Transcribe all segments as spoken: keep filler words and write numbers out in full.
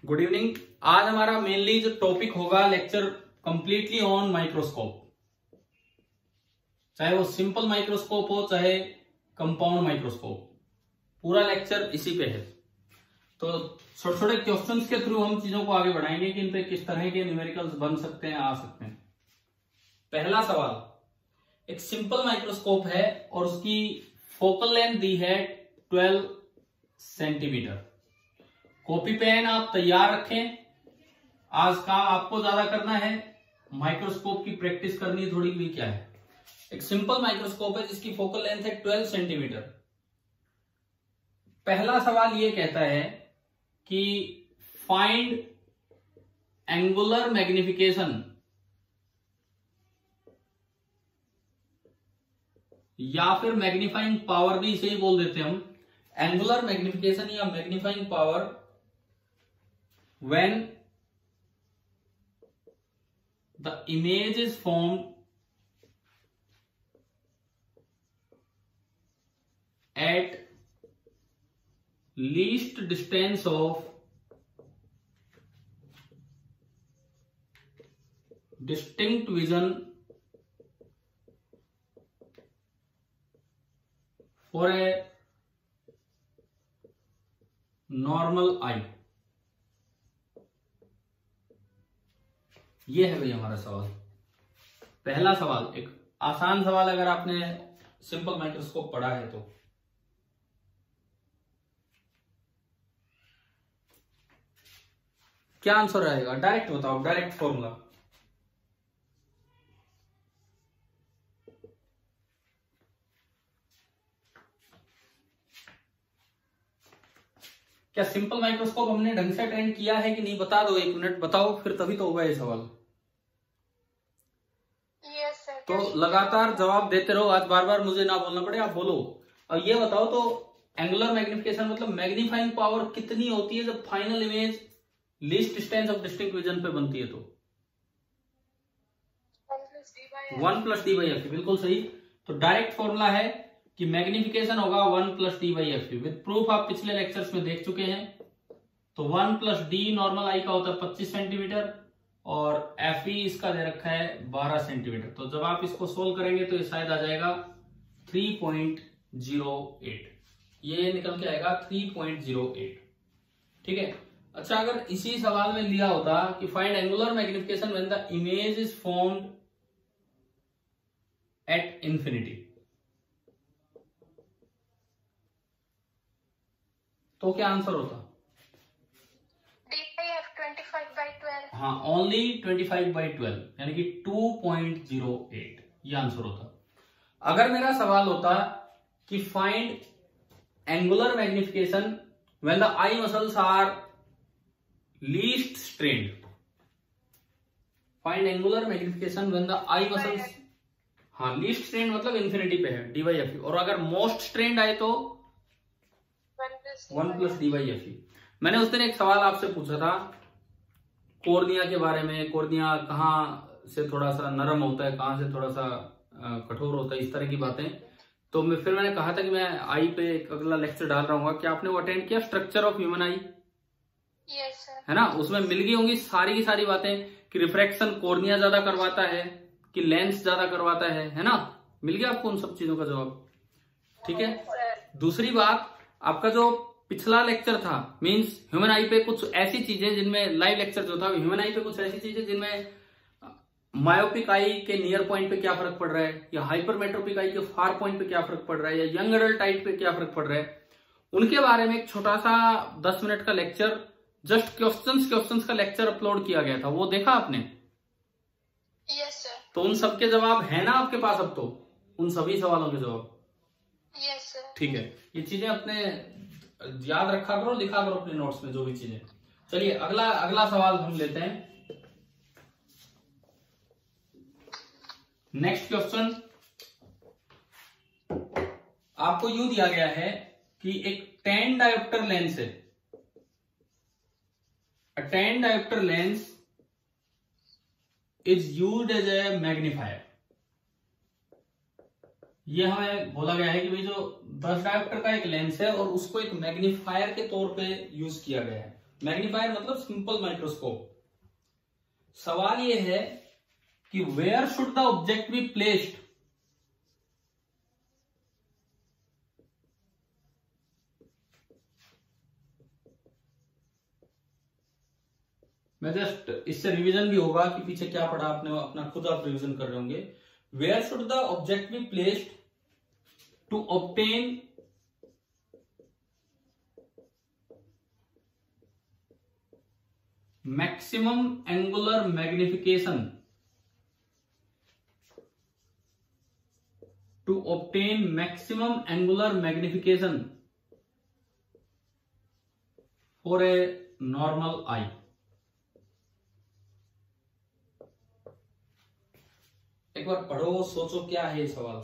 Good evening. आज हमारा mainly जो टॉपिक होगा लेक्चर कंप्लीटली ऑन माइक्रोस्कोप, चाहे वो सिंपल माइक्रोस्कोप हो चाहे कंपाउंड माइक्रोस्कोप, पूरा लेक्चर इसी पे है। तो छोटे छोटे क्वेश्चंस के थ्रू हम चीजों को आगे बढ़ाएंगे कि इन पे किस तरह के न्यूमेरिकल्स बन सकते हैं, आ सकते हैं। पहला सवाल, एक सिंपल माइक्रोस्कोप है और उसकी फोकल लेंथ दी है ट्वेल्व सेंटीमीटर। कॉपी पेन आप तैयार रखें, आज का आपको ज्यादा करना है, माइक्रोस्कोप की प्रैक्टिस करनी थोड़ी भी क्या है। एक सिंपल माइक्रोस्कोप है जिसकी फोकल लेंथ है ट्वेल्व सेंटीमीटर। पहला सवाल ये कहता है कि फाइंड एंगुलर मैग्निफिकेशन या फिर मैग्नीफाइंग पावर, भी इसे ही बोल देते हैं हम, एंगुलर मैग्निफिकेशन या magnifying power when the image is formed at least distance of distinct vision for a normal eye। ये है भाई हमारा सवाल। पहला सवाल एक आसान सवाल, अगर आपने सिंपल माइक्रोस्कोप पढ़ा है तो। क्या आंसर आएगा? डायरेक्ट बताओ, डायरेक्ट फॉर्मूला। क्या सिंपल माइक्रोस्कोप हमने ढंग से अटेंड किया है कि नहीं? बता दो, एक मिनट बताओ, फिर तभी तो होगा ये सवाल। yes, sir, तो लगातार जवाब देते रहो, आज बार बार मुझे ना बोलना पड़े, आप बोलो। और ये बताओ तो एंगुलर मैग्निफिकेशन मतलब मैग्नीफाइंग पावर कितनी होती है जब final image least distance of distinct vision पे बनती है? तो one plus D by F. बिल्कुल सही। तो डायरेक्ट फॉर्मूला है कि मैग्निफिकेशन होगा one plus D by F. With proof आप पिछले लेक्चर्स में देख चुके हैं। तो one plus D normal eye का होता है पच्चीस सेंटीमीटर और एफ ई इसका दे रखा है बारह सेंटीमीटर। तो जब आप इसको सोल्व करेंगे तो ये शायद आ जाएगा थ्री पॉइंट जीरो एट। ये निकल के आएगा थ्री पॉइंट जीरो एट। ठीक है। अच्छा, अगर इसी सवाल में लिया होता कि find angular magnification when the image is formed at infinity, तो क्या आंसर होता? D by F twenty five by twelve. हाँ, only twenty five by twelve, यानी कि टू पॉइंट जीरो एट, ये आंसर होता। अगर मेरा सवाल होता कि find angular magnification when the eye muscles are least strained, find angular magnification when the eye muscles, हाँ लीस्ट स्ट्रेन्ड मतलब इंफिनिटी पे है डी बाई एफ, और अगर मोस्ट स्ट्रेन्ड आए तो one plus D by F. मैंने उस दिन एक सवाल आपसे पूछा था कॉर्निया के बारे में, कॉर्निया कहाँ से थोड़ा सा नरम होता है, कहाँ से थोड़ा सा कठोर होता है, इस तरह की बातें। तो मैं फिर मैंने कहा था कि मैं आई पे एक अगला लेक्चर डाल रहा हूँ। क्या आपने वो अटेंड किया, structure of human eye? Yes sir. है ना, उसमें मिल गई होंगी सारी की सारी बातें कि रिफ्रैक्शन कॉर्निया ज्यादा करवाता है कि लेंस ज्यादा करवाता है, है ना? मिल गया आपको उन सब चीजों का जवाब। ठीक है। दूसरी बात, आपका जो पिछला लेक्चर था मींस ह्यूमन आई पे कुछ ऐसी चीजें जिनमें, लाइव लेक्चर जो था ह्यूमन आई पे कुछ ऐसी चीजें जिनमें मायोपिक आई के नियर पॉइंट पे क्या फर्क पड़ रहा है, या हाइपरमेट्रोपिक आई के फार पॉइंट पे क्या फर्क पड़ रहा है, या यंग एडल्ट आई पे क्या फर्क पड़ रहा है, उनके बारे में एक छोटा सा दस मिनट का लेक्चर, जस्ट क्वेश्चंस क्वेश्चंस का लेक्चर अपलोड किया गया था। वो देखा आपने? Yes sir. तो उन सबके जवाब है ना आपके पास अब? तो उन सभी सवालों के जवाब? Yes sir. ठीक है। ये चीजें अपने याद रखा करो, लिखा करो अपने नोट्स में जो भी चीजें। चलिए अगला अगला सवाल हम लेते हैं। नेक्स्ट क्वेश्चन आपको यूं दिया गया है कि एक टेन डायोप्टर लेंस है, a ten dioptre lens is used as a magnifier. ये हमें बोला गया है कि भाई जो दस डायोप्टर का एक लेंस है और उसको एक मैग्नीफायर के तौर पे यूज किया गया है। मैग्नीफायर मतलब सिंपल माइक्रोस्कोप। सवाल यह है कि where should the object be placed. मैं जस्ट इससे रिवीजन भी होगा कि पीछे क्या पढ़ा आपने, अपना खुद आप रिवीजन कर रहे होंगे। Where should the object be placed to obtain maximum angular magnification, to obtain maximum angular magnification for a normal eye. एक बार पढ़ो, सोचो क्या है ये सवाल।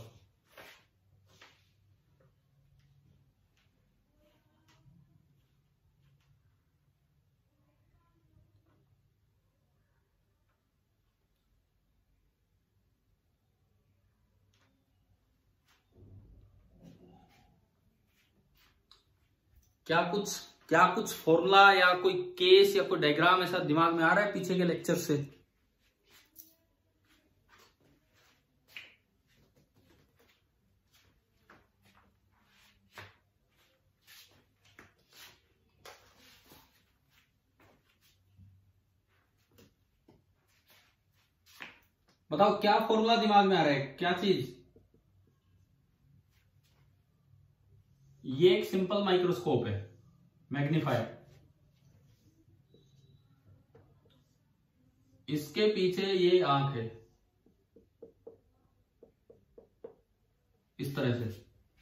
क्या कुछ क्या कुछ फॉर्मूला या कोई केस या कोई डायग्राम ऐसा दिमाग में आ रहा है पीछे के लेक्चर से? बताओ क्या फॉर्मूला दिमाग में आ रहा है, क्या चीज? ये एक सिंपल माइक्रोस्कोप है, मैग्नीफायर। इसके पीछे ये आंख है, इस तरह से।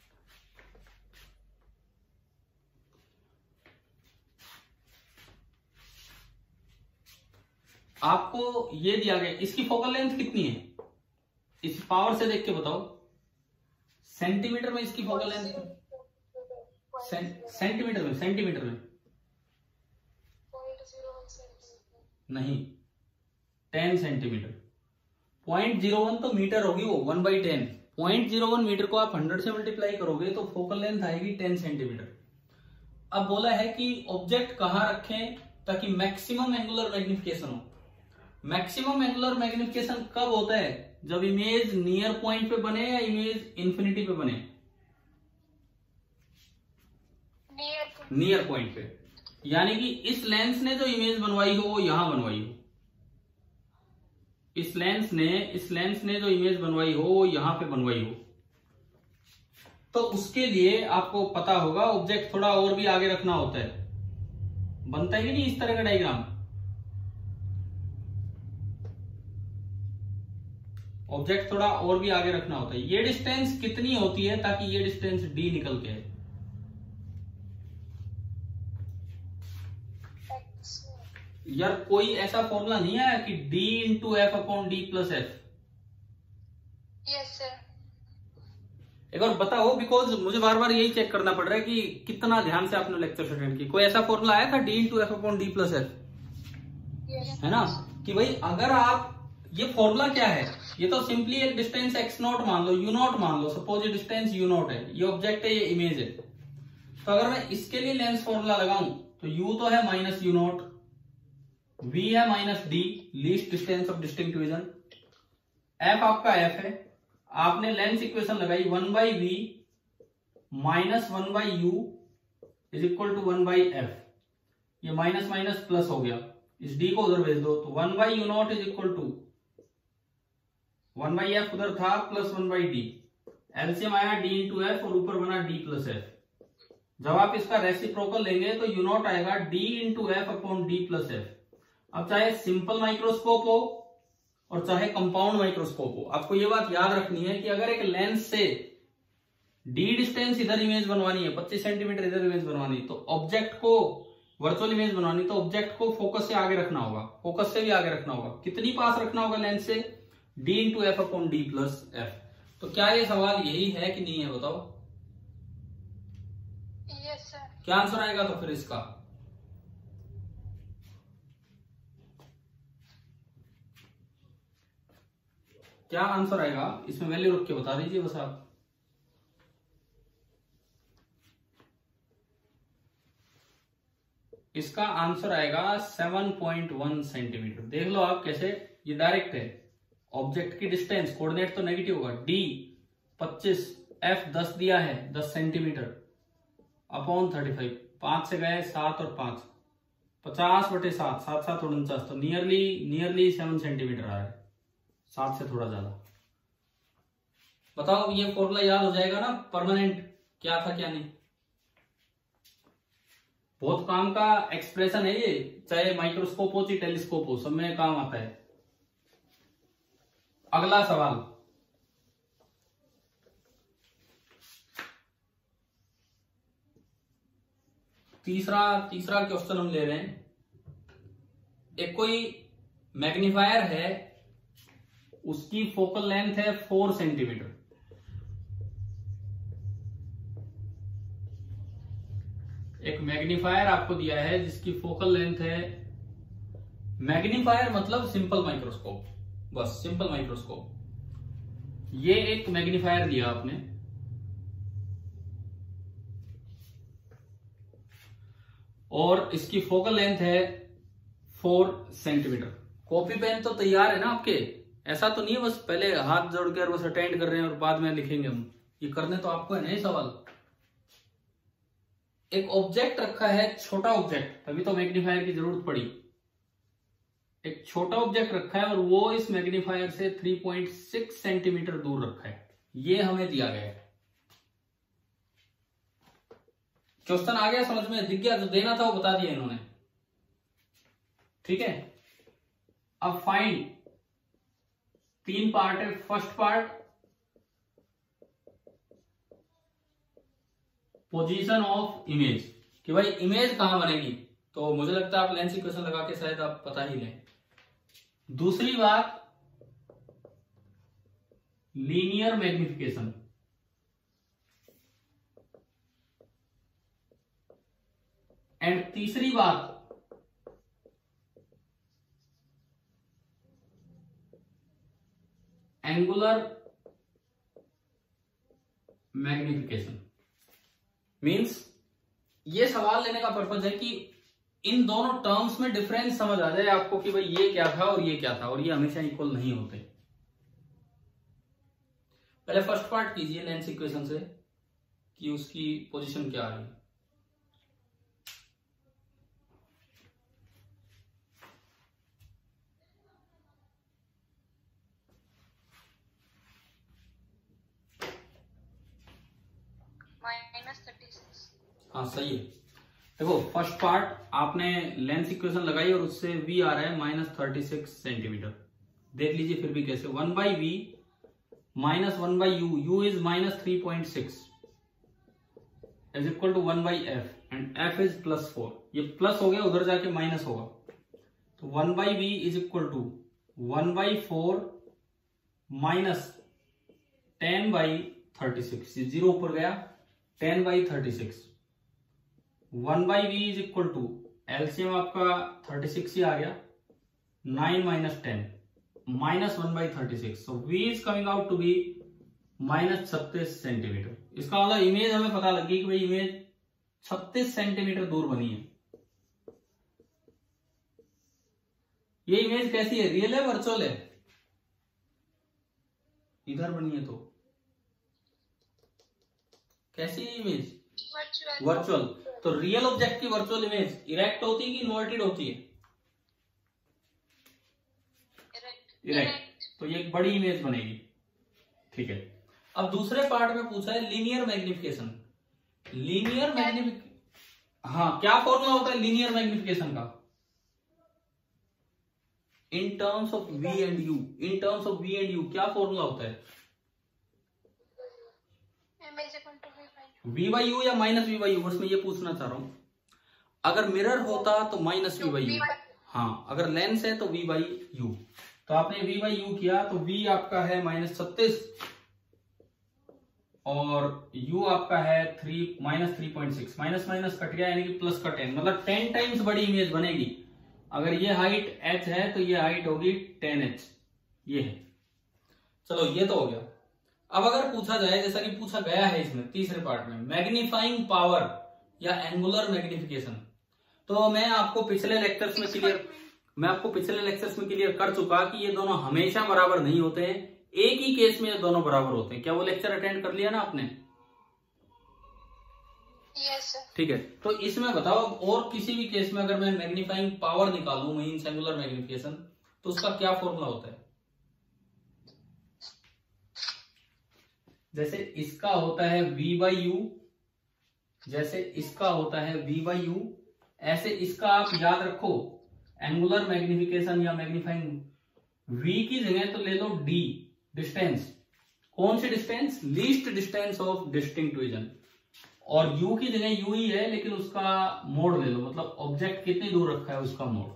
आपको ये दिया गया, इसकी फोकल लेंथ कितनी है? इस पावर से देख के बताओ, सेंटीमीटर में इसकी फोकल लेंथ, सेंटीमीटर में, सेंटीमीटर में नहीं, ten centimetre. Point zero one तो मीटर होगी वो, one by ten. Point zero one metre को आप हंड्रेड से मल्टीप्लाई करोगे तो फोकल लेंथ आएगी टेन सेंटीमीटर। अब बोला है कि ऑब्जेक्ट कहां रखें ताकि मैक्सिमम एंगुलर मैग्निफिकेशन हो। मैक्सिमम एंगुलर मैग्निफिकेशन कब होता है? जब इमेज नियर पॉइंट पे बने या इमेज इंफिनिटी पे बने? नियर पॉइंट पे। यानी कि इस लेंस ने जो इमेज बनवाई हो वो यहां बनवाई हो, इस लेंस ने इस लेंस ने जो इमेज बनवाई हो वो यहां पे बनवाई हो। तो उसके लिए आपको पता होगा ऑब्जेक्ट थोड़ा और भी आगे रखना होता है। बनता है कि नहीं इस तरह का डायग्राम? ऑब्जेक्ट थोड़ा और भी आगे रखना होता है। ये डिस्टेंस कितनी होती है ताकि ये डिस्टेंस डी निकल के आए? यार कोई ऐसा फॉर्मूला नहीं आया कि d into f upon d plus f? Yes sir. एक बार बताओ, बिकॉज मुझे बार बार यही चेक करना पड़ रहा है कि कितना ध्यान से आपने लेक्चर अटेंड की। कोई ऐसा फॉर्मूला आया था d into f upon d plus f? है ना, कि भाई अगर आप, ये फॉर्मूला क्या है? ये तो सिंपली एक डिस्टेंस एक्स नॉट मान लो, यू नॉट मान लो। सपोज ये डिस्टेंस यू नॉट है, ये ऑब्जेक्ट है, ये इमेज है। तो अगर मैं इसके लिए लेंस फॉर्मूला लगाऊं तो u तो है माइनस यू नॉट, v है माइनस डी, least distance of distinct vision, f आपका f है। आपने लेंस इक्वेशन लगाई one by v minus one by u is equal to one by F. ये माइनस माइनस प्लस हो गया, इस d को उधर भेज दो तो one by you nought is equal to one by f उधर था plus one by d. LCM आया d इंटू एफ और ऊपर बना d प्लस एफ। जब आप इसका रेसिप्रोकल लेंगे तो यू नॉट आएगा d into f upon d plus f. अब चाहे सिंपल माइक्रोस्कोप हो और चाहे कंपाउंड माइक्रोस्कोप हो, आपको ये बात याद रखनी है कि अगर एक लेंस से d डिस्टेंस इधर इमेज बनवानी है, पच्चीस सेंटीमीटर इधर इमेज बनवानी, तो ऑब्जेक्ट को वर्चुअल इमेज बनवानी, तो ऑब्जेक्ट को फोकस से आगे रखना होगा, फोकस से भी आगे रखना होगा। कितनी पास रखना होगा लेंस से? d into f upon d plus f. तो क्या ये सवाल यही है कि नहीं है, बताओ? Yes sir. क्या आंसर आएगा तो फिर इसका? क्या आंसर आएगा इसमें? वैल्यू रख के बता दीजिए बस आप। इसका आंसर आएगा सेवन पॉइंट वन सेंटीमीटर। देख लो आप कैसे, ये डायरेक्ट है। ऑब्जेक्ट की डिस्टेंस, कोऑर्डिनेट तो नेगेटिव होगा, डी पच्चीस, एफ दस दिया है, दस सेंटीमीटर अपॉन थर्टी फाइव, पांच से गए सात और पांच, पचास बटे सात, सात सात उनचास, तो नियरली नियरली सेवन सेंटीमीटर आ रहा है, सात से थोड़ा ज्यादा। बताओ ये फॉर्मूला याद हो जाएगा ना, परमानेंट क्या था क्या नहीं। बहुत काम का एक्सप्रेशन है ये, चाहे माइक्रोस्कोप हो चाहे टेलीस्कोप हो, सब में काम आता है। अगला सवाल, तीसरा तीसरा क्वेश्चन हम ले रहे हैं। एक कोई मैग्नीफायर है, उसकी फोकल लेंथ है फोर सेंटीमीटर। एक मैग्नीफायर आपको दिया है जिसकी फोकल लेंथ है, मैग्नीफायर मतलब सिंपल माइक्रोस्कोप, बस सिंपल माइक्रोस्कोप। ये एक मैग्नीफायर दिया आपने, और इसकी फोकल लेंथ है फोर सेंटीमीटर। कॉपी पेन तो तैयार है ना आपके, ऐसा तो नहीं है बस पहले हाथ जोड़कर बस अटेंड कर रहे हैं और बाद में लिखेंगे हम, ये करने तो आपको है नहीं सवाल। एक ऑब्जेक्ट रखा है, छोटा ऑब्जेक्ट, तभी तो मैग्नीफायर की जरूरत पड़ी। एक छोटा ऑब्जेक्ट रखा है और वो इस मैग्नीफायर से थ्री पॉइंट सिक्स सेंटीमीटर दूर रखा है, ये हमें दिया गया है। क्वेश्चन आ गया समझ में, दिख गया, जो देना था वो बता दिया इन्होंने, ठीक है। अब फाइंड, तीन पार्ट है। First part position of image, कि भाई इमेज कहां बनेगी, तो मुझे लगता है आप लेंस इक्वेशन लगा के शायद आप पता ही लें। दूसरी बात लीनियर मैग्निफिकेशन, एंड तीसरी बात एंगुलर मैग्निफिकेशन। मीन्स ये सवाल लेने का पर्पज है कि इन दोनों टर्म्स में डिफरेंस समझ आ जाए आपको कि भाई ये क्या था और ये क्या था, और ये हमेशा इक्वल नहीं होते। पहले फर्स्ट पार्ट कीजिए लेंस इक्वेशन से कि उसकी पोजीशन क्या आ रही है। हाँ सही है। देखो फर्स्ट पार्ट आपने लेंस इक्वेशन लगाई और उससे v आ रहा है माइनस थर्टी सिक्स सेंटीमीटर। देख लीजिए फिर भी कैसे, one by v minus one by u, u is minus three point six is equal to one by f and f is plus four. ये प्लस हो गया, उधर जाके माइनस होगा, तो one by v is equal to one by four minus ten by thirty six, zero ऊपर गया, ten by thirty six. One by v is equal to LCM आपका थर्टी सिक्स ही आ गया, nine minus ten minus one by thirty six, so v is coming out to be minus छत्तीस centimetre. इसका मतलब image हमें पता लगी कि भाई इमेज छत्तीस सेंटीमीटर दूर बनी है। ये इमेज कैसी है, रियल है वर्चुअल है? इधर बनी है तो कैसी है इमेज? वर्चुअल। तो रियल ऑब्जेक्ट की वर्चुअल इमेज इरेक्ट होती है कि इन्वर्टेड होती है? इरेक्ट। तो ये एक बड़ी इमेज बनेगी, ठीक है। अब दूसरे पार्ट में पूछा है लीनियर मैग्निफिकेशन। लीनियर मैग्निफिकेशन, हाँ क्या फॉर्मूला होता है लीनियर मैग्निफिकेशन का? In terms of v and u, in terms of v and u क्या फॉर्मूला होता है? v बाई यू या माइनस वी बाई यू, बस मैं ये पूछना चाह रहा हूं। अगर मिरर होता तो माइनस वी बाई यू, हाँ अगर लेंस है तो v बाई यू। तो आपने v बाई यू किया तो v आपका है माइनस छत्तीस और u आपका है three minus three point six, minus minus cut गया यानी कि प्लस का टेन, मतलब टेन टाइम्स बड़ी इमेज बनेगी। अगर ये हाइट h है तो ये हाइट होगी टेन एच, ये है। चलो ये तो हो गया। अब अगर पूछा जाए, जैसा कि पूछा गया है इसमें तीसरे पार्ट में, मैग्नीफाइंग पावर या एंगुलर मैग्निफिकेशन, तो मैं आपको पिछले लेक्चर्स में क्लियर मैं आपको पिछले लेक्चर्स में क्लियर कर चुका कि ये दोनों हमेशा बराबर नहीं होते हैं, एक ही केस में ये दोनों बराबर होते हैं। क्या वो लेक्चर अटेंड कर लिया ना आपने? Yes sir. ठीक है, तो इसमें बताओ और किसी भी केस में अगर मैं मैग्नीफाइंग पावर निकालूं, मीन एंगुलर मैग्निफिकेशन, तो उसका क्या फॉर्मूला होता है? जैसे इसका होता है v बाई यू, जैसे इसका होता है v बाई यू, ऐसे इसका आप याद रखो एंगुलर मैग्निफिकेशन या मैग्नीफाइंग, v की जगह तो ले लो d, डिस्टेंस। कौन सी distance? Least distance of distinct vision. और u की जगह u ही है, लेकिन उसका मोड ले लो, मतलब ऑब्जेक्ट कितनी दूर रखा है उसका मोड।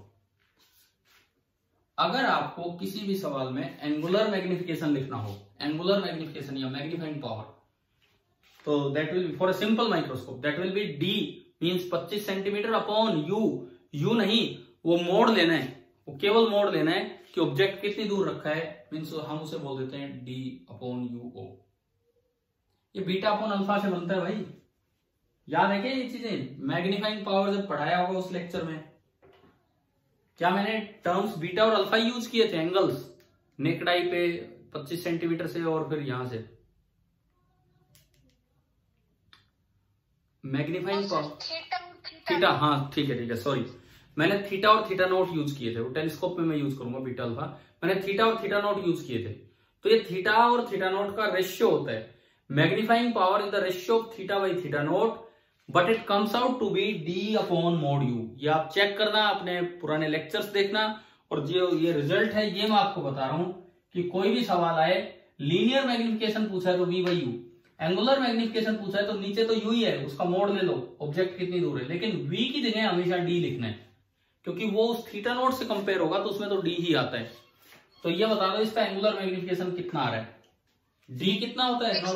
अगर आपको किसी भी सवाल में एंगुलर मैग्निफिकेशन लिखना हो, एंगुलर मैग्निफिकेशन या मैग्नीफाइंग पावर, तो that will be for a simple microscope that will be d means पच्चीस सेंटीमीटर अपॉन u। u नहीं, वो मोड लेना है, वो केवल मोड लेना है कि ऑब्जेक्ट कितनी दूर रखा है, मींस हम उसे बोल देते हैं d अपॉन यू ओ। ये बीटा अपॉन अल्फा से बनता है भाई, याद है क्या ये चीजें? मैग्नीफाइंग पावर जब पढ़ाया होगा उस लेक्चर में, क्या मैंने टर्म्स बीटा और अल्फा यूज किए थे? एंगल्स नेक्ड आई पे पच्चीस सेंटीमीटर से और फिर यहां से मैग्नीफाइंग पावर थीटा। हाँ ठीक है ठीक है, सॉरी, मैंने थीटा और थीटा नोट यूज किए थे, वो टेलीस्कोप में मैं यूज करूंगा बीटा अल्फा। मैंने थीटा और थीटा नोट यूज किए थे, तो ये थीटा और थीटा नोट का रेशियो होता है। Magnifying power is the ratio of theta by theta nought, but it comes out to be d upon mod u. ये आप चेक करना, अपने पुराने लेक्चर्स देखना, और जो ये रिजल्ट है ये मैं आपको बता रहा हूं कि कोई भी सवाल आए, लीनियर मैग्निफिकेशन पूछा है तो v by u, angular magnification पूछा है तो नीचे तो u ही है, उसका मोड ले लो, ऑब्जेक्ट कितनी दूर है, लेकिन v की जगह हमेशा d लिखना है, क्योंकि वो उस थीटा नोट से कंपेयर होगा तो उसमें तो d ही आता है। तो ये बता दो इसका एंगुलर मैग्निफिकेशन कितना आ रहा है? d कितना होता है?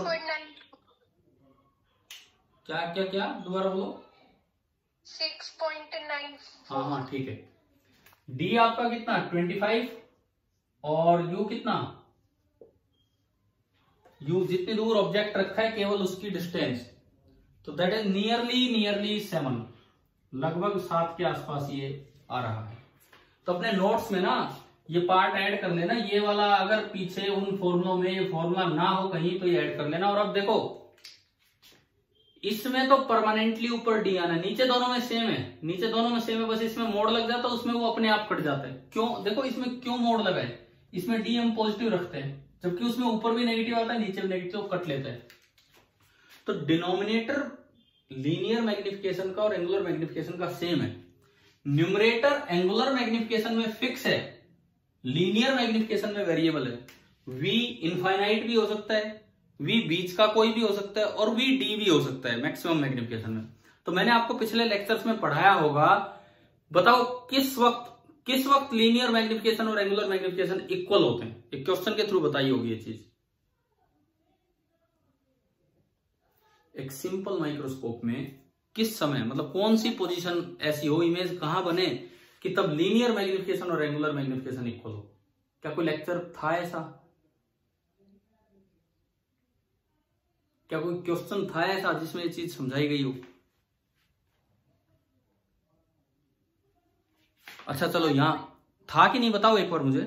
क्या क्या क्या दोबारा बोलो। Six point nine. हाँ हाँ ठीक है, d आपका कितना? पच्चीस, और u कितना? u जितनी दूर ऑब्जेक्ट रखा है केवल उसकी डिस्टेंस, तो that is nearly nearly seven, लगभग सात के आसपास ये आ रहा है। तो अपने नोट्स में ना ये पार्ट ऐड कर लेना, ये वाला अगर पीछे उन फॉर्मुलों में ये फॉर्मूला ना हो कहीं तो ये ऐड कर लेना। और अब देखो इसमें तो परमानेंटली ऊपर डी आना है, नीचे दोनों में सेम है, नीचे दोनों में सेम है, बस इसमें मोड लग जाता है, उसमें वो अपने आप कट जाता है। क्यों? देखो इसमें क्यों मोड लगा है, इसमें डी हम पॉजिटिव रखते हैं, जबकि उसमें ऊपर भी नेगेटिव आता है नीचे भी नेगेटिव, कट लेता है। तो डिनोमिनेटर लीनियर मैग्निफिकेशन का और एंगुलर मैग्निफिकेशन का सेम है, न्यूमरेटर एंगुलर मैग्निफिकेशन में फिक्स है, लीनियर मैग्निफिकेशन में वेरिएबल है। v इनफाइनाइट भी हो सकता है, v बीच का कोई भी हो सकता है, और v d भी हो सकता है मैक्सिमम मैग्निफिकेशन में। तो मैंने आपको पिछले लेक्चर्स में पढ़ाया होगा, बताओ किस वक्त किस वक्त लीनियर मैग्निफिकेशन और एंगुलर मैग्निफिकेशन इक्वल होते हैं? एक क्वेश्चन के थ्रू बताई होगी ये चीज। एक सिंपल माइक्रोस्कोप में किस समय, मतलब कौन सी पोजीशन ऐसी हो, इमेज कहां बने कि तब लीनियर मैग्निफिकेशन और एंगुलर मैग्निफिकेशन इक्वल हो? क्या कोई लेक्चर था ऐसा? क्या कोई क्वेश्चन था ऐसा जिसमें ये चीज समझाई गई हो? अच्छा चलो, यहां था कि नहीं बताओ एक बार मुझे।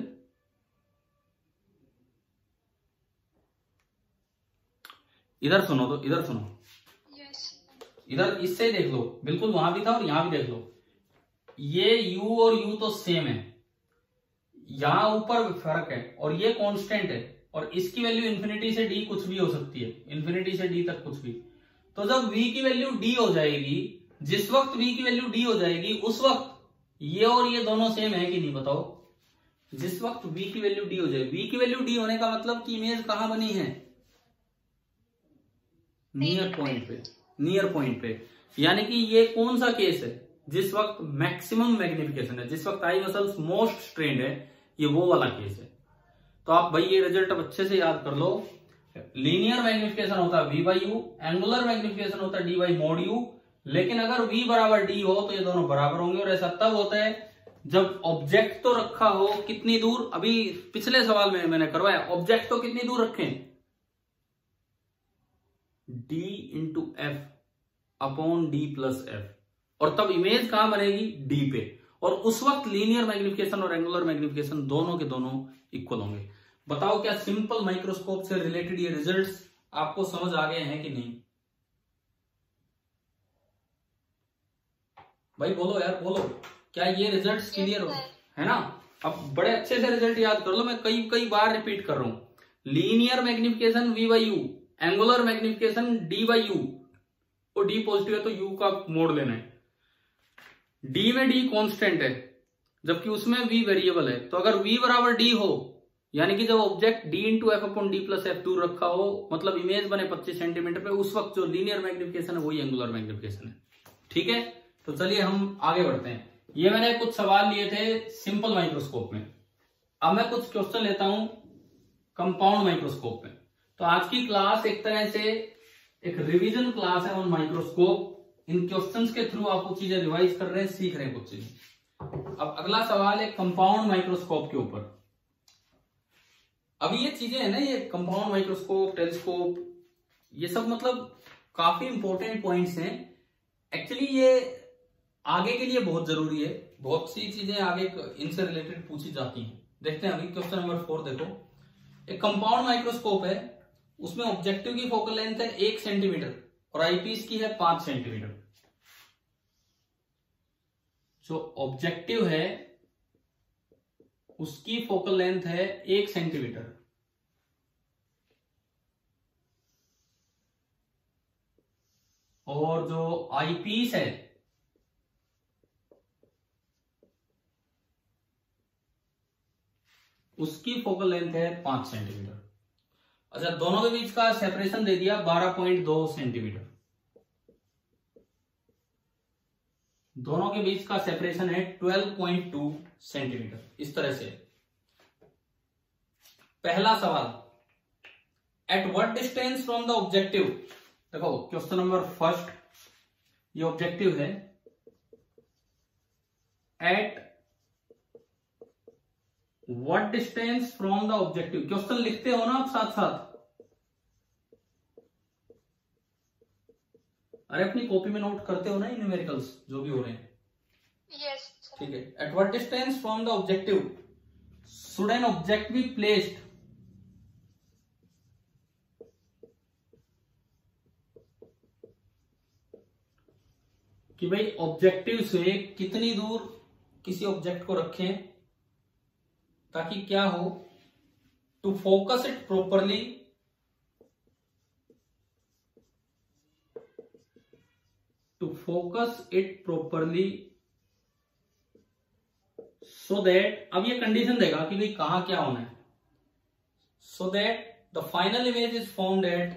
इधर सुनो, तो इधर सुनो, इधर इससे देख लो, बिल्कुल वहां भी था और यहां भी देख लो, ये u और u तो सेम है, यहां ऊपर फर्क है, और ये कांस्टेंट है, और इसकी वैल्यू इन्फिनिटी से d कुछ भी हो सकती है, इन्फिनिटी से d तक कुछ भी। तो जब v की वैल्यू d हो जाएगी, जिस वक्त v की वैल्यू d हो जाएगी उस वक्त ये और ये दोनों सेम है कि नहीं बताओ? जिस वक्त v की वैल्यू d हो जाए, v की वैल्यू d होने का मतलब कि इमेज कहां बनी है? नियर पॉइंट पे, नियर पॉइंट पे। यानी कि ये कौन सा केस है? जिस वक्त मैक्सिमम मैग्निफिकेशन है, जिस वक्त आई मसल्स मोस्ट स्ट्रेन्ड है, ये वो वाला केस है। तो आप भाई ये रिजल्ट अब अच्छे से याद कर लो, लीनियर मैग्निफिकेशन होता है v by u, angular magnification होता है d बाई मोड यू, लेकिन अगर v बराबर d हो तो ये दोनों बराबर होंगे, और ऐसा तब होता है जब ऑब्जेक्ट तो रखा हो कितनी दूर, अभी पिछले सवाल में मैंने करवाया, ऑब्जेक्ट तो कितनी दूर रखें? d into f upon d plus f. और तब इमेज कहां बनेगी, डी पे, और उस वक्त लीनियर मैग्निफिकेशन और एंगुलर मैग्निफिकेशन दोनों के दोनों इक्वल होंगे। बताओ क्या सिंपल माइक्रोस्कोप से रिलेटेड ये रिजल्ट्स आपको समझ आ गए हैं कि नहीं? भाई बोलो यार बोलो, क्या ये रिजल्ट्स क्लियर हो है ना? अब बड़े अच्छे से रिजल्ट याद कर लो, मैं कई कई बार रिपीट कर रहा हूं। Linear magnification v by u, angular magnification d by u, और डी पॉजिटिव है तो यू का मोड लेना है। डी में डी कांस्टेंट है जबकि उसमें वी वेरिएबल है, तो अगर वी बराबर डी हो यानी कि जब object d into f upon d plus f दूर रखा हो, मतलब इमेज बने पच्चीस सेंटीमीटर पे, उस वक्त जो लीनियर मैग्निफिकेशन है वही एंगुलर मैग्निफिकेशन है। ठीक है, तो चलिए हम आगे बढ़ते हैं। ये मैंने कुछ सवाल लिए थे सिंपल माइक्रोस्कोप में, अब मैं कुछ क्वेश्चन लेता हूं कंपाउंड माइक्रोस्कोप में। तो आज की क्लास एक तरह से एक रिवीजन क्लास है ऑन माइक्रोस्कोप। इन क्वेश्चंस के थ्रू आप कुछ चीजें रिवाइज कर रहे हैं, सीख रहे हैं कुछ चीजें। अब अगला सवाल है कंपाउंड माइक्रोस्कोप के ऊपर। अभी ये चीजें है ना, ये कंपाउंड माइक्रोस्कोप, टेलीस्कोप, ये सब मतलब काफी इंपॉर्टेंट पॉइंट्स हैं। एक्चुअली ये आगे के लिए बहुत जरूरी है, बहुत सी चीजें आगे इनसे रिलेटेड पूछी जाती हैं। देखते हैं अभी क्वेश्चन नंबर फोर देखो। एक कंपाउंड माइक्रोस्कोप है, उसमें ऑब्जेक्टिव की फोकल लेंथ है एक सेंटीमीटर और आईपीस की है पांच सेंटीमीटर। जो ऑब्जेक्टिव है उसकी फोकल लेंथ है एक सेंटीमीटर और जो आईपीस है उसकी फोकल लेंथ है पांच सेंटीमीटर। अच्छा, दोनों के बीच का सेपरेशन दे दिया बारह पॉइंट दो सेंटीमीटर। दोनों के बीच का सेपरेशन है बारह पॉइंट दो सेंटीमीटर। इस तरह से पहला सवाल, at what distance from the objective. देखो क्वेश्चन नंबर फर्स्ट, ये ऑब्जेक्टिव है, at what distance from the objective. Question लिखते हो ना आप साथ साथ, अरे अपनी कॉपी में नोट करते हो ना न्यूमेरिकल्स जो भी हो रहे हैं? यस। ठीक है। At what distance from the objective should an object be placed. कि भाई ऑब्जेक्टिव से कितनी दूर किसी ऑब्जेक्ट को रखें ताकि क्या हो, to focus it properly, to focus it properly so that, अब ये कंडीशन देगा कि भाई कहां क्या होना है, so that the final image is formed at,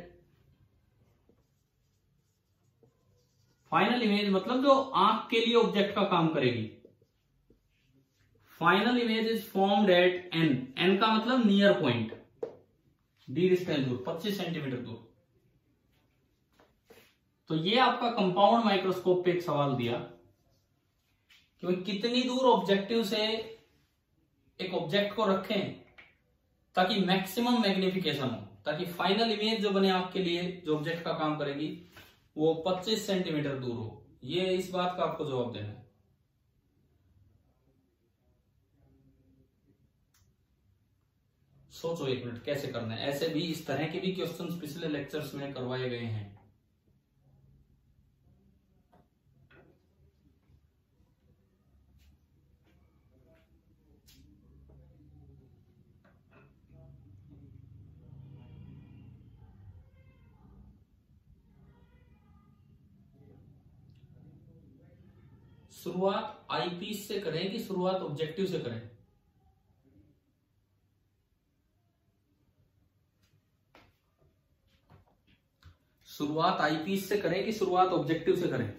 final image मतलब जो आंख के लिए ऑब्जेक्ट का काम करेगी, final image is formed at N, N का मतलब नियर पॉइंट, डी डिस्टेंस दूर, पच्चीस सेंटीमीटर दूर। तो ये आपका कंपाउंड माइक्रोस्कोप पे एक सवाल दिया कि भाई कितनी दूर ऑब्जेक्टिव से एक ऑब्जेक्ट को रखें ताकि मैक्सिमम मैग्निफिकेशन हो, ताकि फाइनल इमेज जो बने आपके लिए, जो ऑब्जेक्ट का काम करेगी, वो पच्चीस सेंटीमीटर दूर हो। ये इस बात का आपको जवाब देना है। सोचो एक मिनट कैसे करना है। ऐसे भी इस तरह के भी क्वेश्चंस पिछले लेक्चर्स में करवाए गए हैं। शुरुआत आईपीस से करें कि शुरुआत ऑब्जेक्टिव से करें? शुरुआत आईपीस से करें कि शुरुआत ऑब्जेक्टिव से करें?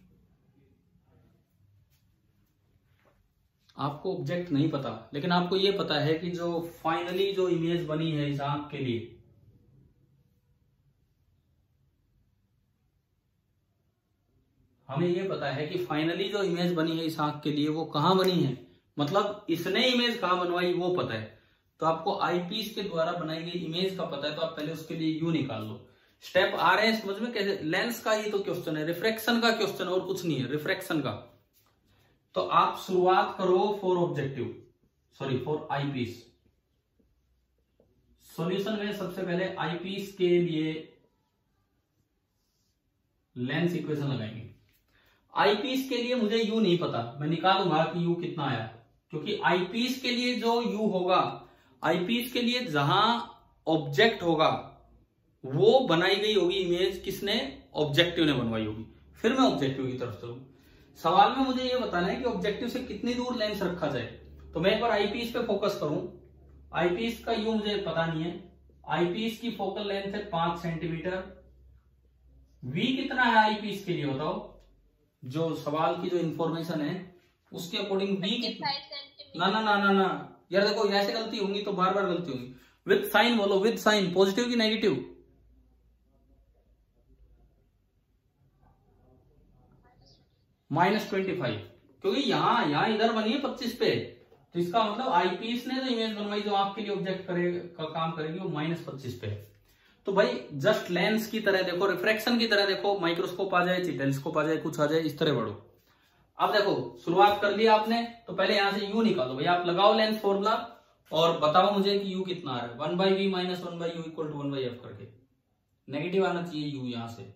आपको ऑब्जेक्ट नहीं पता, लेकिन आपको यह पता है कि जो फाइनली जो इमेज बनी है इस आंख के लिए, हमें यह पता है कि फाइनली जो इमेज बनी है इस आंख के लिए वो कहां बनी है, मतलब इसने इमेज कहां बनवाई वो पता है। तो आपको आईपीस के द्वारा बनाई गई इमेज का पता है, तो आप पहले उसके लिए यू निकाल लो। स्टेप आ रहे हैं समझ में कैसे? लेंस का ही तो क्वेश्चन है, रिफ्रैक्शन का क्वेश्चन और कुछ नहीं है, रिफ्रैक्शन का। तो आप शुरुआत करो for objective, sorry for eyepiece. Solution में सबसे पहले आईपीस के लिए लेंस इक्वेशन लगाएंगे। आईपीस के लिए मुझे यू नहीं पता, मैं निकालूंगा कि यू कितना आया, क्योंकि आईपीस के लिए जो यू होगा, आईपीस के लिए जहां ऑब्जेक्ट होगा वो बनाई गई होगी इमेज, किसने? ऑब्जेक्टिव ने बनवाई होगी। फिर मैं ऑब्जेक्टिव की तरफ चलूं। सवाल में मुझे ये बताना है कि ऑब्जेक्टिव से कितनी दूर लेंस रखा जाए। तो मैं एक बार आईपीस पे फोकस करूं। आईपीस का यू मुझे पता नहीं है। आईपीस की फोकल लेंथ है पांच सेंटीमीटर। वी कितना है आईपीस के लिए बताओ? जो सवाल की जो इंफॉर्मेशन है उसके अकॉर्डिंग वी कितना? ना ना ना ना ना यार देखो, ऐसे गलती होंगी तो बार बार गलती होगी। विद साइन बोलो, विद साइन। पॉजिटिव की नेगेटिव? माइनस ट्वेंटी फाइव, क्योंकि यहां यहां इधर बनी है पच्चीस पे, तो इसका मतलब आईपीस ने जो इमेज बनवाई जो आपके लिए ऑब्जेक्ट करेगा का काम करेगी वो माइनस पच्चीस पे है। तो भाई जस्ट लेंस की तरह देखो, रिफ्रैक्शन की तरह देखो, माइक्रोस्कोप आ जाए, टेलीस्कोप आ जाए, कुछ आ जाए, इस तरह बढ़ो। अब देखो शुरुआत कर लिया आपने, तो पहले यहां से यू निकालो भाई। आप लगाओ लेंस फॉर्मूला और बताओ मुझे कि यू कितना आ रहा है। One by v minus one by u equal to one by f करके नेगेटिव आना चाहिए यू यहां से।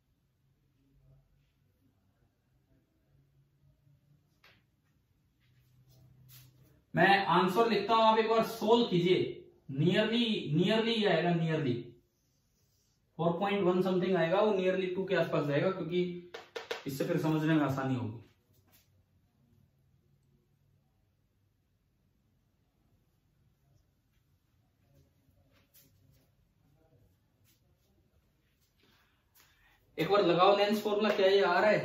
मैं आंसर लिखता हूं, आप एक बार सोल्व कीजिए। नियरली नियरली आएगा, nearly four point one something आएगा, वो नियरली टू के आसपास जाएगा, क्योंकि इससे फिर समझने में आसानी होगी। एक बार लगाओ लेंस फॉर्मूला, क्या ये आ रहा है?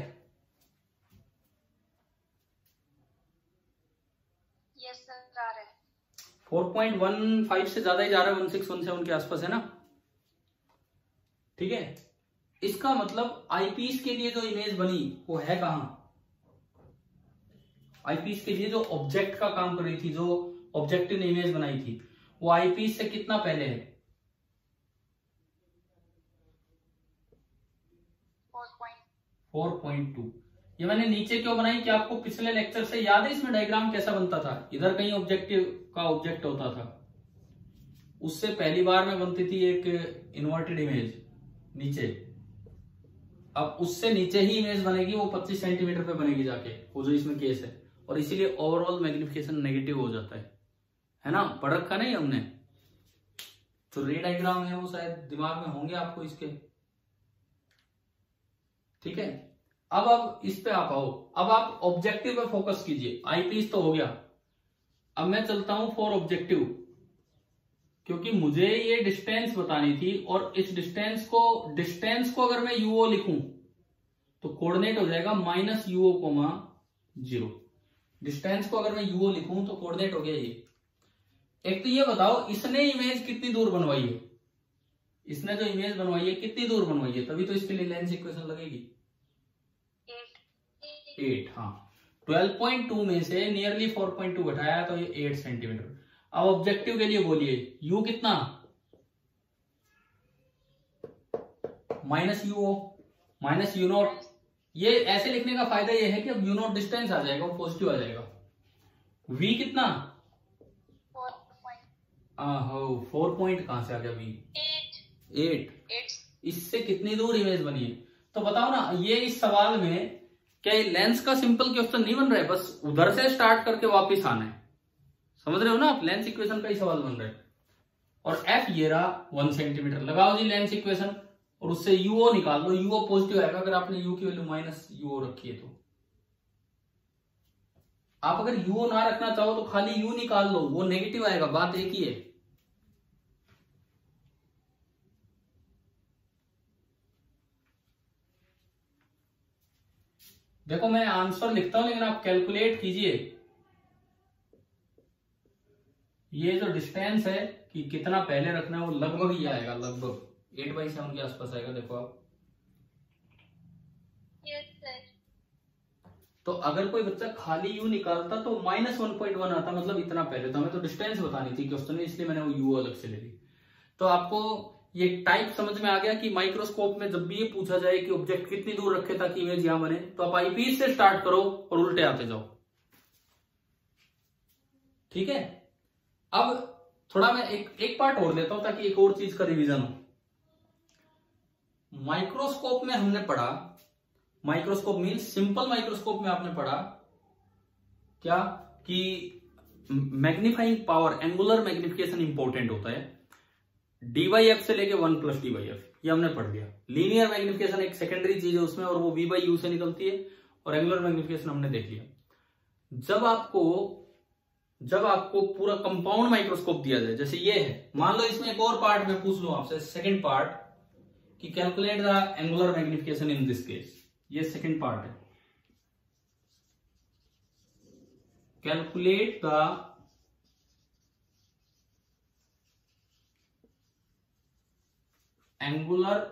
यस सर आ रहा है। फोर पॉइंट वन फाइव से ज्यादा ही जा रहा है, वन सिक्स वन सेवन के आसपास है ना? ठीक है, इसका मतलब आईपीस के लिए जो इमेज बनी वो है कहां? आईपीस के लिए जो ऑब्जेक्ट का काम कर रही थी, जो ऑब्जेक्टिव ने इमेज बनाई थी, वो आईपीस से कितना पहले है? Four point two. ये मैंने नीचे क्यों बनाई कि आपको पिछले लेक्चर से याद है इसमें डायग्राम कैसा बनता था? इधर कहीं ऑब्जेक्टिव का ऑब्जेक्ट होता था, उससे पहली बार में बनती थी एक इन्वर्टेड इमेज नीचे। अब उससे नीचे ही इमेज बनेगी, वो पच्चीस सेंटीमीटर पे बनेगी जाके, वो जो इसमें केस है, और इसीलिए ओवरऑल मैग्निफिकेशन नेगेटिव हो जाता है, है ना? पढ़ रखा नहीं हमने? जो रे डायग्राम है वो शायद दिमाग में होंगे आपको इसके। ठीक है, अब अब इस पे आप आओ। अब आप ऑब्जेक्टिव पे फोकस कीजिए। आईपीस तो हो गया, अब मैं चलता हूं फॉर ऑब्जेक्टिव, क्योंकि मुझे ये डिस्टेंस बतानी थी, और इस डिस्टेंस को डिस्टेंस को अगर मैं यूओ लिखूं तो कोऑर्डिनेट हो जाएगा minus u o comma zero. Distance को अगर मैं यूओ लिखूं तो कोऑर्डिनेट हो गया ये। एक तो ये बताओ इसने इमेज कितनी दूर बनवाई है? इसने जो इमेज बनवाई है कितनी दूर बनवाई है? तभी तो इसके लिए लेंस इक्वेशन लगेगी। एट। हाँ, ट्वेल्व पॉइंट टू में से नियरली फोर पॉइंट टू घटाया तो ये एट सेंटीमीटर। अब ऑब्जेक्टिव के लिए बोलिए यू कितना? Minus u o minus u nought. ये ऐसे लिखने का फायदा ये है कि अब यू नॉट डिस्टेंस आ जाएगा, वो पॉजिटिव आ जाएगा। वी कितना? फोर पॉइंट कहां से आ गया? V at. इससे कितनी दूर इमेज बनी है? तो बताओ ना, ये इस सवाल में क्या लेंस का सिंपल क्वेश्चन नहीं बन रहा है, बस उधर से स्टार्ट करके वापस आना है। समझ रहे हो ना आप? लेंस इक्वेशन का ही सवाल बन रहा है। और एफ ये रहा वन सेंटीमीटर। लगाओ जी लेंस इक्वेशन और उससे यूओ निकाल लो। यूओ पॉजिटिव आएगा अगर आपने यू की वैल्यू माइनस यूओ रखी है तो। आप अगर यूओ ना रखना चाहो तो खाली यू निकाल लो, वो नेगेटिव आएगा, बात एक ही है। देखो मैं आंसर लिखता हूं लेकिन आप कैलकुलेट कीजिए। ये जो डिस्टेंस है कि कितना पहले रखना है वो लगभग ये आएगा, लगभग एट बाई सेवन के आसपास आएगा। देखो आप। Yes sir. तो अगर कोई बच्चा खाली यू निकालता तो माइनस वन पॉइंट वन आता, मतलब इतना पहले। तो हमें तो डिस्टेंस बतानी थी क्वेश्चन में, इसलिए मैंने वो यू अलग से ले ली। तो आपको ये टाइप समझ में आ गया कि माइक्रोस्कोप में जब भी ये पूछा जाए कि ऑब्जेक्ट कितनी दूर रखे ताकि इमेज यहां बने, तो आप आईपीस से स्टार्ट करो और उल्टे आते जाओ। ठीक है, अब थोड़ा मैं एक एक पार्ट और लेता हूं ताकि एक और चीज का रिवीजन हो। माइक्रोस्कोप में हमने पढ़ा, माइक्रोस्कोप मींस सिंपल माइक्रोस्कोप में आपने पढ़ा क्या कि magnifying power, angular magnification important होता है, डी बाई एफ से लेके one plus D by F, ये हमने पढ़ लिया। लीनियर मैग्निफिकेशन एक सेकेंडरी चीज है उसमें, और वो वी बाई यू से निकलती है, और एंगुलर मैग्निफिकेशन हमने देख लिया। जब आपको जब आपको पूरा कंपाउंड माइक्रोस्कोप दिया जाए, जैसे ये है, मान लो इसमें एक और पार्ट में पूछ लो आपसे, सेकंड पार्ट, कि calculate the angular magnification in this case, ये सेकंड पार्ट है, calculate the angular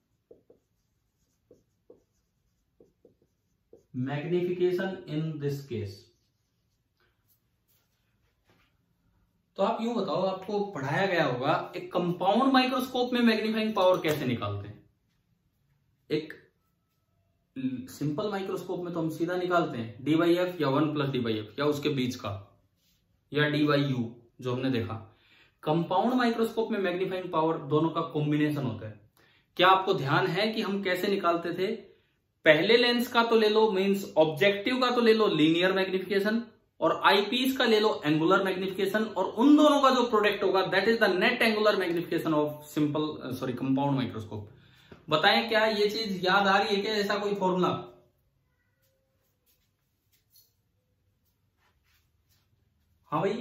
magnification in this case. तो आप यूं बताओ, आपको पढ़ाया गया होगा एक कंपाउंड माइक्रोस्कोप में मैग्नीफाइंग पावर कैसे निकालते हैं। एक सिंपल माइक्रोस्कोप में तो हम सीधा निकालते हैं डी बाई एफ या one plus D by F या उसके बीच का, या डी बाई यू जो हमने देखा। कंपाउंड माइक्रोस्कोप में मैग्नीफाइंग पावर दोनों का कॉम्बिनेशन होता है। क्या आपको ध्यान है कि हम कैसे निकालते थे? पहले लेंस का तो ले लो, मींस ऑब्जेक्टिव का तो ले लो लीनियर मैग्निफिकेशन, और आईपीस का ले लो एंगुलर मैग्निफिकेशन, और उन दोनों का जो प्रोडक्ट होगा that is the net angular magnification of simple sorry compound microscope. बताएं क्या ये चीज याद आ रही है क्या, ऐसा कोई फॉर्मूला? हाँ भाई,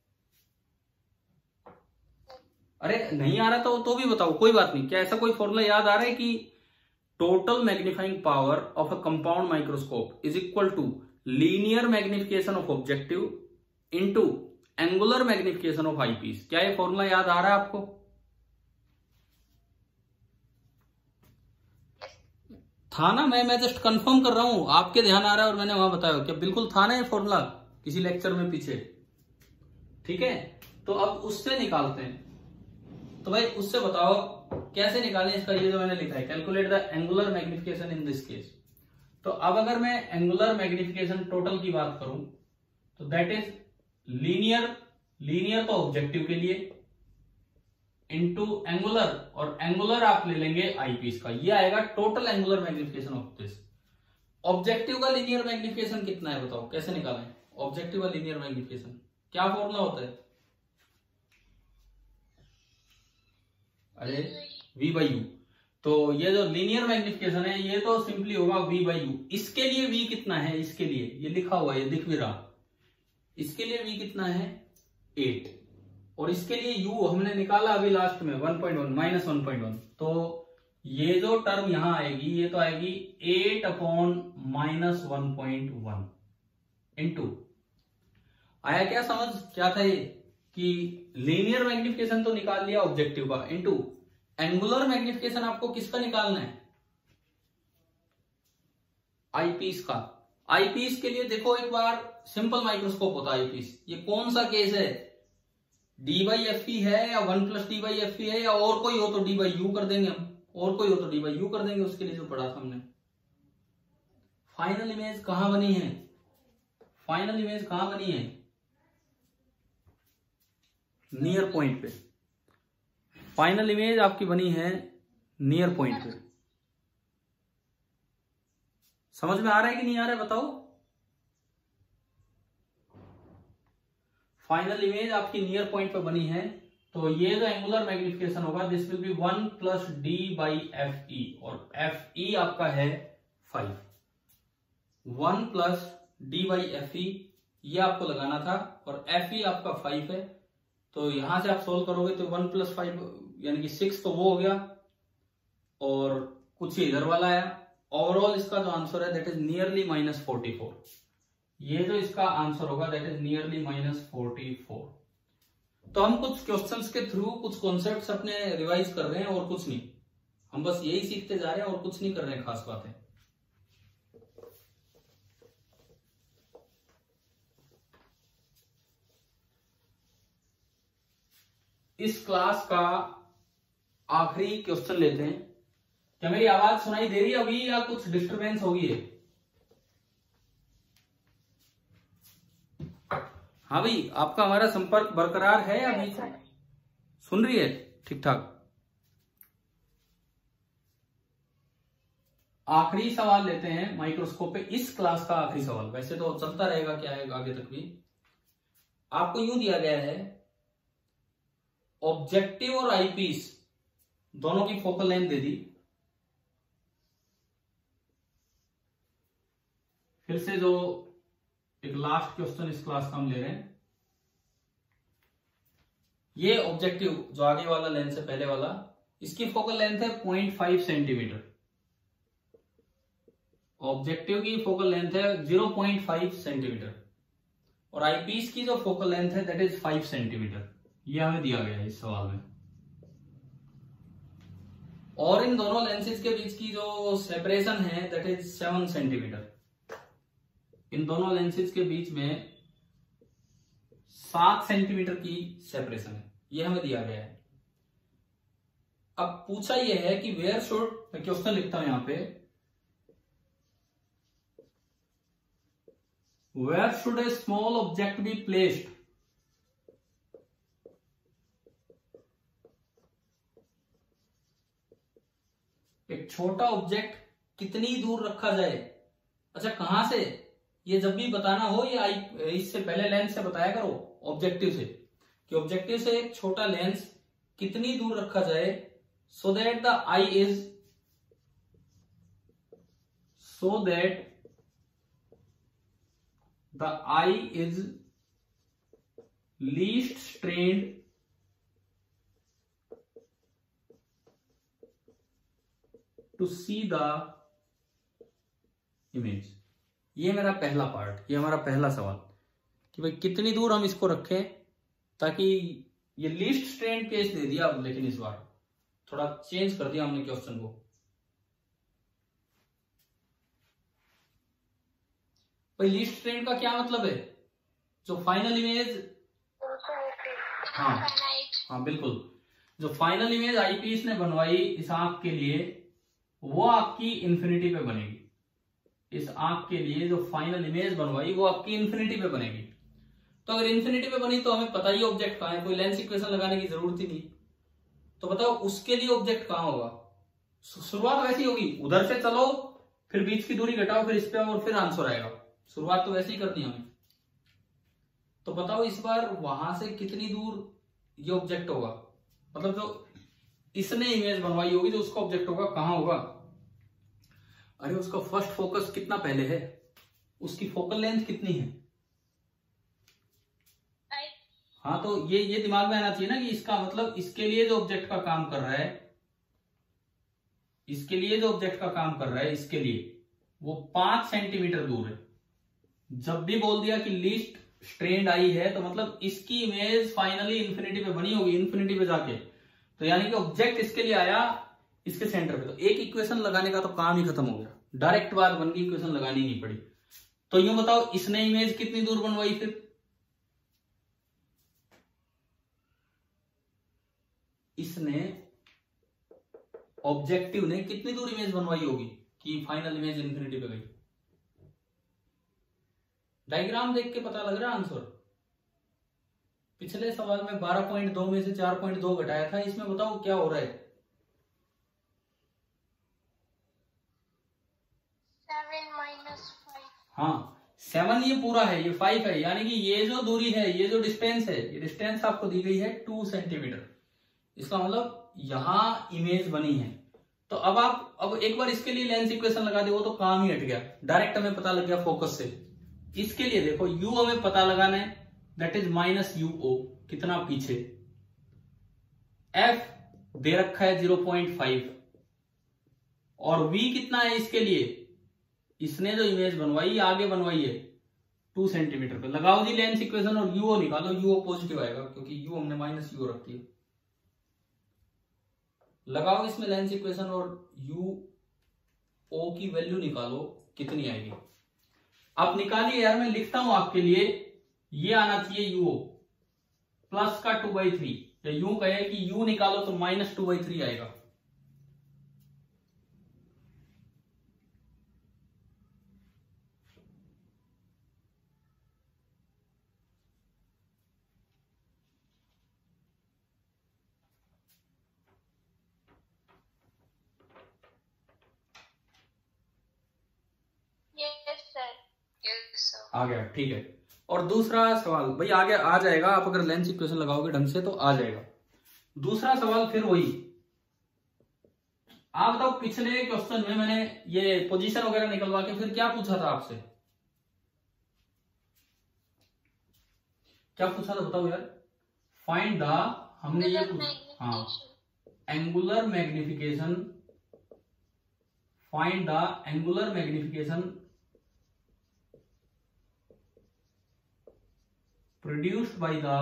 अरे नहीं आ रहा तो तो भी बताओ, कोई बात नहीं। क्या ऐसा कोई फॉर्मूला याद आ रहा है कि total magnifying power of a compound microscope is equal to linear magnification of objective into angular magnification of eyepiece? क्या ये फॉर्मूला याद आ रहा है आपको? था ना? मैं मैं जस्ट कंफर्म कर रहा हूं, आपके ध्यान आ रहा है और मैंने वहां बताया। क्या बिल्कुल था ना ये फॉर्मूला किसी लेक्चर में पीछे? ठीक है, तो अब उससे निकालते हैं। तो भाई उससे बताओ कैसे निकालें इसका, ये जो मैंने लिखा है, calculate the angular magnification in this case. तो अब अगर मैं एंगुलर मैग्निफिकेशन टोटल की बात करूं तो दैट इज लीनियर, लीनियर तो ऑब्जेक्टिव के लिए, इनटू एंगुलर, और एंगुलर आप ले लेंगे आईपीस का, ये आएगा total angular magnification of this. Objective का लीनियर मैग्निफिकेशन कितना है बताओ, कैसे निकालें ऑब्जेक्टिव का लीनियर मैग्निफिकेशन? क्या फॉर्मूला होता है? अरे वी बाई यू। तो ये जो लीनियर मैग्निफिकेशन है ये तो सिंपली होगा वी बाई यू। इसके लिए वी कितना है? इसके लिए ये लिखा हुआ है, ये दिख भी रहा, इसके लिए वी कितना है? एट। और इसके लिए यू हमने निकाला अभी लास्ट में one point one minus one point one. तो ये जो टर्म यहां आएगी ये तो आएगी eight upon minus one point one into, आया क्या समझ? क्या था ये कि लीनियर मैग्निफिकेशन तो निकाल लिया ऑब्जेक्टिव का, इंटू एंगुलर मैग्निफिकेशन आपको किसका निकालना है? आईपीस का। आईपीस के लिए देखो एक बार, सिंपल माइक्रोस्कोप होता है आईपीस। ये कौन सा केस है? डी बाई एफ ई है या one plus D by F E है, या और कोई हो तो डी बाई यू कर देंगे हम, और कोई हो तो डी बाई यू कर देंगे। उसके लिए जो पढ़ा था हमने। फाइनल इमेज कहां बनी है? फाइनल इमेज कहां बनी है? नियर पॉइंट पे। फाइनल इमेज आपकी बनी है नियर पॉइंट पे। समझ में आ रहा है कि नहीं आ रहा है बताओ? फाइनल इमेज आपकी नियर पॉइंट पे बनी है। तो ये जो एंगुलर मैग्निफिकेशन होगा this will be one plus D by F E, और एफ ई आपका है five. One plus D by F E ये आपको लगाना था, और एफ ई आपका फाइव है। तो यहां से आप सोल्व करोगे तो वन प्लस फाइव यानी कि सिक्स, तो वो हो गया, और कुछ ही इधर वाला आया। ओवरऑल इसका जो आंसर है that is nearly minus forty four. ये जो इसका आंसर होगा that is nearly minus forty four. तो हम कुछ क्वेश्चंस के थ्रू कुछ कॉन्सेप्ट्स अपने रिवाइज कर रहे हैं और कुछ नहीं, हम बस यही सीखते जा रहे हैं और कुछ नहीं कर रहे हैं खास बातें। इस क्लास का आखिरी क्वेश्चन लेते हैं। क्या मेरी आवाज सुनाई दे रही है अभी या कुछ डिस्टरबेंस होगी है? हाँ भाई, आपका हमारा संपर्क बरकरार है या बीच में सुन रही है ठीक ठाक? आखिरी सवाल लेते हैं माइक्रोस्कोप पे, इस क्लास का आखिरी सवाल। वैसे तो चलता रहेगा क्या है आगे तक भी। आपको यूं दिया गया है, ऑब्जेक्टिव और आईपीस दोनों की फोकल लेंथ दे दी। फिर से जो एक लास्ट क्वेश्चन इस क्लास का हम ले रहे हैं, ये ऑब्जेक्टिव जो आगे वाला लेंस है पहले वाला, इसकी फोकल लेंथ है पॉइंट फाइव सेंटीमीटर। ऑब्जेक्टिव की फोकल लेंथ है जीरो पॉइंट फाइव सेंटीमीटर और आईपीस की जो फोकल लेंथ है दैट इज फाइव सेंटीमीटर। ये हमें दिया गया है इस सवाल में। और इन दोनों लेंसेज के बीच की जो सेपरेशन है दैट इज सेवन सेंटीमीटर। इन दोनों लेंसेज के बीच में सात सेंटीमीटर की सेपरेशन है, यह हमें दिया गया है। अब पूछा यह है कि वेयर शुड, मैं क्वेश्चन लिखता हूं यहां पे, where should a small object be placed एक छोटा ऑब्जेक्ट कितनी दूर रखा जाए। अच्छा, कहां से? ये जब भी बताना हो ये आई इससे पहले लेंस से बताया करो, ऑब्जेक्टिव से, कि ऑब्जेक्टिव से एक छोटा लेंस कितनी दूर रखा जाए so that the eye is so that the eye is least strained to see the image. ये मेरा पहला पार्ट, ये हमारा पहला सवाल कि भाई कितनी दूर हम इसको रखें ताकि ये लीस्ट स्ट्रेन केस दे दिया, लेकिन इस बार थोड़ा चेंज कर दिया हमने क्वेश्चन को। भाई लीस्ट स्ट्रेन का क्या मतलब है? जो फाइनल इमेज, हाँ हाँ बिल्कुल, जो फाइनल इमेज आईपीस ने बनवाई इस आंख के लिए वो आपकी इंफिनिटी पे बनेगी। इस आंख के लिए जो फाइनल इमेज बनवाई वो आपकी इंफिनिटी पे बनेगी। तो अगर इंफिनिटी पे बनी तो हमें पता ही ऑब्जेक्ट कहां है, कोई लेंस इक्वेशन लगाने की जरूरत ही नहीं। तो बताओ उसके लिए ऑब्जेक्ट कहां होगा? शुरुआत वैसी होगी, उधर से चलो फिर बीच की दूरी घटाओ फिर इस पे और फिर आंसर आएगा। शुरुआत तो वैसे ही करनी हमें। तो बताओ इस बार वहां से कितनी दूर ये ऑब्जेक्ट होगा, मतलब जो इसने इमेज बनवाई होगी जो उसका ऑब्जेक्ट होगा कहां होगा? अरे उसका फर्स्ट फोकस कितना पहले है, उसकी फोकल लेंथ कितनी है? हाँ, तो ये ये दिमाग में आना चाहिए ना कि इसका मतलब इसके लिए जो ऑब्जेक्ट का काम कर रहा है, इसके लिए जो ऑब्जेक्ट का काम कर रहा है इसके लिए वो पांच सेंटीमीटर दूर है। जब भी बोल दिया कि लीस्ट स्ट्रेन्ड आई है तो मतलब इसकी इमेज फाइनली इंफिनिटी पे बनी होगी, इंफिनिटी पे जाके। तो यानी कि ऑब्जेक्ट इसके लिए आया इसके सेंटर पे, तो एक इक्वेशन लगाने का तो काम ही खत्म हो गया, डायरेक्ट बात बन गई, इक्वेशन लगानी नहीं पड़ी। तो यूं बताओ इसने इमेज कितनी दूर बनवाई? फिर इसने ऑब्जेक्टिव ने कितनी दूर इमेज बनवाई होगी कि फाइनल इमेज इंफिनिटी पे गई? डायग्राम देख के पता लग रहा है आंसर। पिछले सवाल में बारह पॉइंट दो में से चार पॉइंट दो घटाया था, इसमें बताओ क्या हो रहा है? हाँ, सेवन ये पूरा है, ये फाइव है, यानी कि ये जो दूरी है, ये जो डिस्टेंस है, ये डिस्टेंस आपको दी गई है टू सेंटीमीटर। इसका मतलब यहां इमेज बनी है। तो अब आप अब एक बार इसके लिए लेंस इक्वेशन लगा दे, वो तो काम ही हट गया, डायरेक्ट हमें पता लग गया फोकस से। इसके लिए देखो u हमें पता लगाना है, that is minus U O, कितना पीछे। f दे रखा है जीरो पॉइंट फाइव और v कितना है इसके लिए? इसने जो इमेज बनवाई आगे बनवाई है टू सेंटीमीटर पे। लगाओ जी लेंस इक्वेशन और u निकालो, u पॉजिटिव आएगा क्योंकि u हमने माइनस यू रखी है। लगाओ इसमें लेंस इक्वेशन और u o की वैल्यू निकालो कितनी आएगी। आप निकालिए यार, मैं लिखता हूं आपके लिए, ये आना चाहिए u o प्लस का टू बाई थ्री, या यूं कहे कि u निकालो तो माइनस टू बाई थ्री आएगा। Yes, sir. Yes, sir. आ गया, ठीक है। और दूसरा सवाल भाई आगे आ जाएगा, आप अगर लेंस इक्वेशन लगाओगे ढंग से तो आ जाएगा। दूसरा सवाल फिर वही, आप बताओ पिछले क्वेश्चन में मैंने ये पोजीशन वगैरह निकलवा के फिर क्या पूछा था आपसे, क्या पूछा था बताओ यार। फाइंड द, हमने ये पूछा हाँ, angular magnification, find the angular magnification produced by the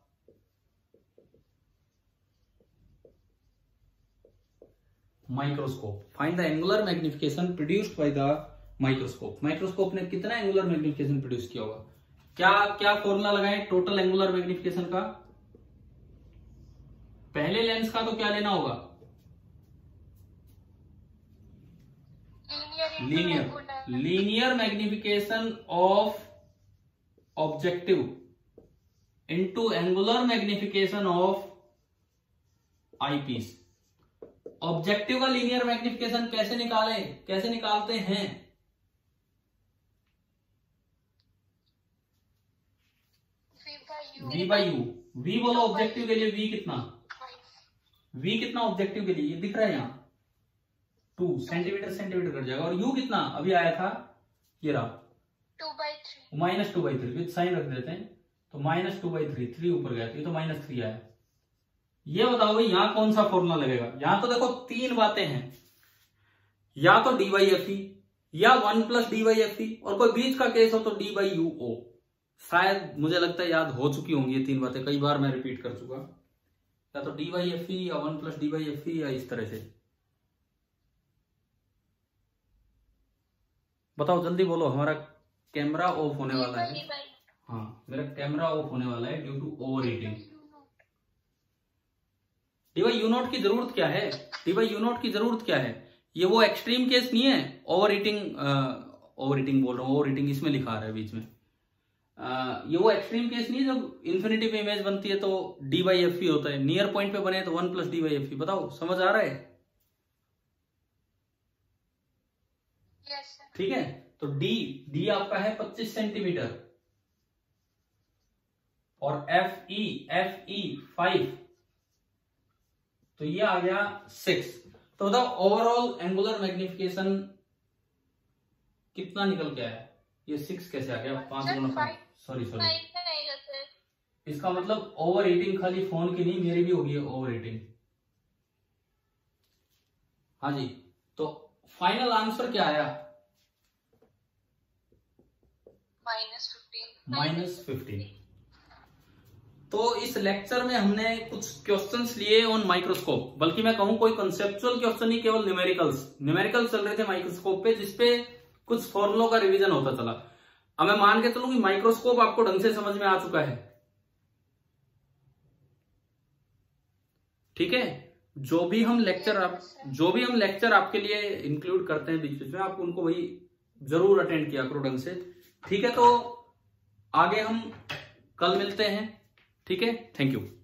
microscope, find the angular magnification produced by the microscope। Microscope ने कितना एंगुलर मैग्निफिकेशन प्रोड्यूस किया होगा, क्या क्या फॉर्मूला लगाएं टोटल एंगुलर मैग्निफिकेशन का। पहले लेंस का तो क्या लेना होगा, linear linear magnification of objective into angular magnification of eyepiece। Objective का लीनियर मैग्निफिकेशन कैसे निकालें, कैसे निकालते हैं, v बाई यू। v बोलो ऑब्जेक्टिव के लिए, v कितना, v कितना ऑब्जेक्टिव के लिए, ये दिख रहा है यहाँ टू सेंटीमीटर सेंटीमीटर कट जाएगा। और u कितना अभी आया था, ये रहा two by three, minus two by three, with sign रख देते हैं तो minus two by three, three ऊपर गया तो ये तो माइनस थ्री आया। ये बताओ भाई यहां कौन सा फॉर्मूला लगेगा। यहां तो देखो तीन बातें हैं, या तो डी बाई एफ ई, या one plus D by F E, और कोई बीच का केस हो तो डी बाई यू ओ। शायद मुझे लगता है याद हो चुकी होंगी ये तीन बातें, कई बार मैं रिपीट कर चुका। या तो डी बाई एफ ई, या one plus D by F E, या इस तरह से। बताओ जल्दी बोलो, हमारा कैमरा ऑफ होने वाला है। हाँ मेरा कैमरा ऑफ होने वाला है due to overheating. D by you not की जरूरत क्या है, डी बाई यू नॉट की जरूरत क्या है, ये वो एक्सट्रीम केस नहीं है। ओवर हीटिंग, ओवर हीटिंग बोल रहा हूँ, ओवर हीटिंग इसमें लिखा रहा है बीच में। आ, ये वो एक्सट्रीम केस नहीं है जब इन्फिनिटी पे इमेज बनती है तो डी बाई एफ ई होता है, नियर पॉइंट पे बने तो one plus D by F E. बताओ समझ आ रहा है, ठीक है। तो डी डी आपका है पच्चीस सेंटीमीटर और F E F E five, तो ये आ गया सिक्स। तो बताओ ओवरऑल एंगुलर मैग्निफिकेशन कितना निकल के आया, ये सिक्स कैसे आ गया, पांच गुना फाइव, सॉरी सॉरी, इसका मतलब ओवर हीटिंग खाली फोन की नहीं, मेरी भी होगी है ओवर हीटिंग। हाँ जी, तो फाइनल आंसर क्या आया, माइनस फिफ्टीन। Minus fifteen. तो इस लेक्चर में हमने कुछ क्वेश्चंस लिए ऑन माइक्रोस्कोप, बल्कि मैं कहूं कोई कंसेप्चुअल क्वेश्चन नहीं, केवल न्यूमेरिकल्स न्यूमेरिकल्स चल रहे थे माइक्रोस्कोप पे, जिसपे कुछ फॉर्मुलों का रिवीजन होता चला। अब मैं मान के चलूं कि माइक्रोस्कोप आपको ढंग से समझ में आ चुका है, ठीक है। जो भी हम लेक्चर आप जो भी हम लेक्चर आपके लिए इंक्लूड करते हैं बीच बीच में, आप उनको वही जरूर अटेंड किया करो ढंग से, ठीक है। तो आगे हम कल मिलते हैं, ठीक है। Thank you.